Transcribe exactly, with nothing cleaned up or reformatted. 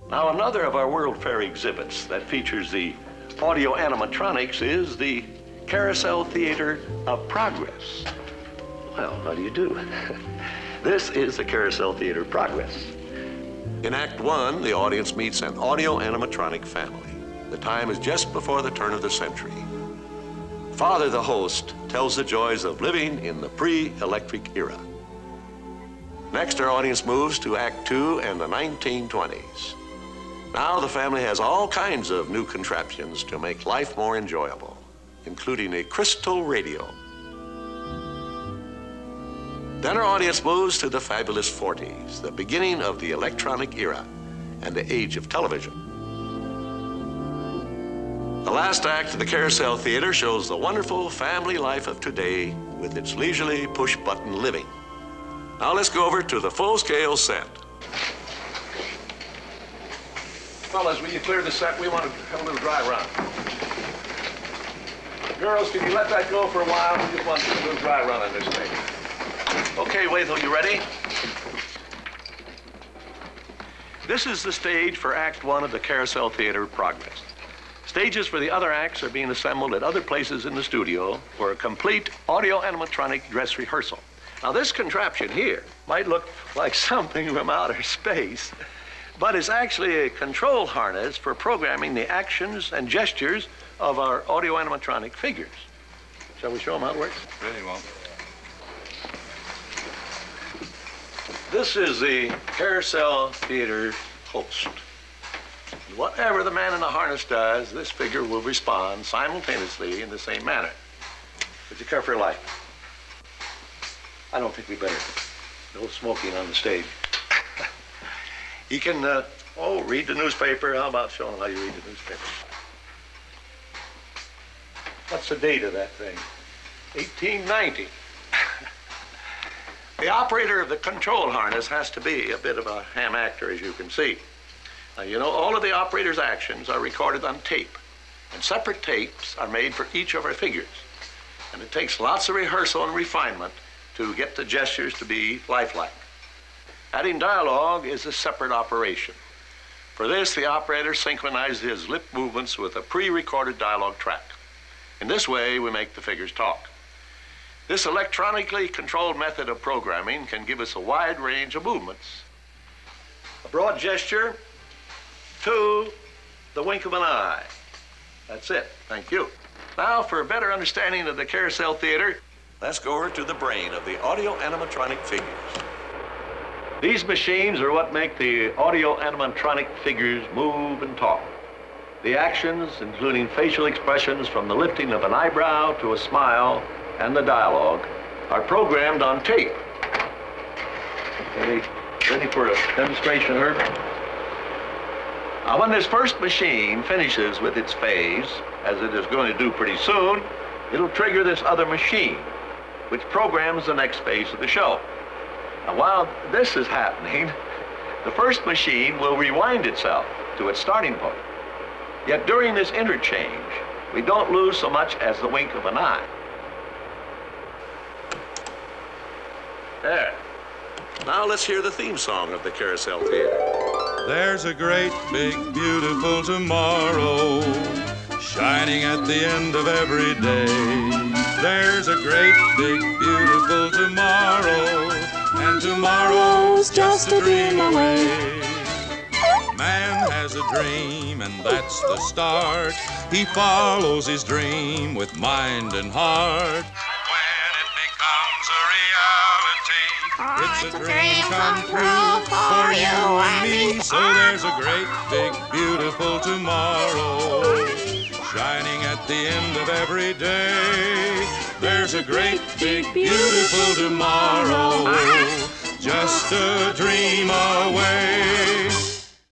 Now, another of our World Fair exhibits that features the audio-animatronics is the Carousel Theater of Progress. Well, how do you do? This is the Carousel Theater of Progress. In Act One, the audience meets an audio-animatronic family. The time is just before the turn of the century. Father, the host, tells the joys of living in the pre-electric era. Next, our audience moves to Act Two and the nineteen twenties. Now the family has all kinds of new contraptions to make life more enjoyable, including a crystal radio. Then our audience moves to the fabulous forties, the beginning of the electronic era and the age of television. The last act of the Carousel Theater shows the wonderful family life of today with its leisurely push-button living. Now let's go over to the full-scale set. Fellas, will you clear the set? We want to have a little dry run. Girls, can you let that go for a while? We just want to do a little dry run on this thing. Okay, Wathel, you ready? This is the stage for Act One of the Carousel Theater of Progress. Stages for the other acts are being assembled at other places in the studio for a complete audio-animatronic dress rehearsal. Now, this contraption here might look like something from outer space, but it's actually a control harness for programming the actions and gestures of our audio-animatronic figures. Shall we show them how it works? Really won't. This is the Carousel Theater host. Whatever the man in the harness does, this figure will respond simultaneously in the same manner. Would you care for your life? I don't think we better. No smoking on the stage. You can, uh, oh, read the newspaper. How about showing how you read the newspaper? What's the date of that thing? eighteen ninety. The operator of the control harness has to be a bit of a ham actor, as you can see. Now, you know, all of the operator's actions are recorded on tape, and separate tapes are made for each of our figures. And it takes lots of rehearsal and refinement to get the gestures to be lifelike. Adding dialogue is a separate operation. For this, the operator synchronizes his lip movements with a pre-recorded dialogue track. In this way, we make the figures talk. This electronically controlled method of programming can give us a wide range of movements. A broad gesture to the wink of an eye. That's it. Thank you. Now, for a better understanding of the Carousel Theater, let's go over to the brain of the audio-animatronic figures. These machines are what make the audio-animatronic figures move and talk. The actions, including facial expressions from the lifting of an eyebrow to a smile, and the dialogue, are programmed on tape. Okay, ready for a demonstration, Herb? Now, when this first machine finishes with its phase, as it is going to do pretty soon, it'll trigger this other machine, which programs the next phase of the show. Now, while this is happening, the first machine will rewind itself to its starting point. Yet during this interchange, we don't lose so much as the wink of an eye. There. Now let's hear the theme song of the Carousel Theater. There's a great, big, beautiful tomorrow shining at the end of every day. There's a great, big, beautiful tomorrow, and tomorrow's just a dream away. Man has a dream, and that's the start. He follows his dream with mind and heart. It's a dream come true for you and me. So there's a great, big, beautiful tomorrow shining at the end of every day. There's a great, big, beautiful tomorrow, just a dream away.